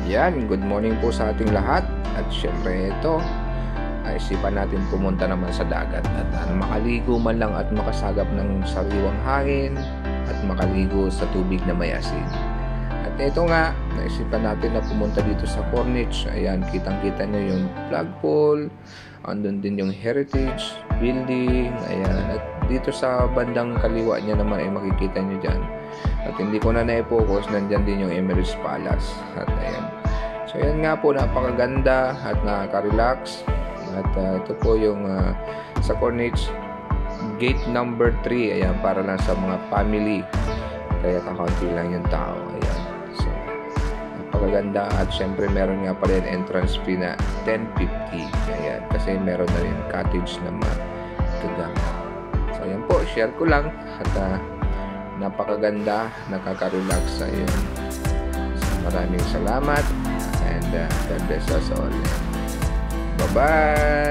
Ayan, good morning po sa ating lahat. At syempre ito, isipan natin pumunta naman sa dagat at makaligo man lang at makasagap ng sariwang hangin at makaligo sa tubig na may asin. At ito nga, naisipan natin na pumunta dito sa Corniche. Ayan, kitang-kita nyo yung flagpole, andun din yung heritage building. Ayan, at dito sa bandang kaliwa niya naman ay makikita nyo dyan. At hindi ko na na-focus, nandyan din yung Emirates Palace. At ayan. So ayan nga po, napakaganda at nakaka-relax. At ito po yung sa Corniche gate number 3. Ayan, para lang sa mga family. Kaya kakaunti lang yung tao. Ayan. So, napakaganda. At syempre meron nga pa rin entrance fee na 10.50. Ayan. Kasi meron na rin cottage na magaganda. So ayan po, share ko lang. At napakaganda, nakaka-relax. Ayan. So, maraming salamat. And God bless us all. Bye-bye!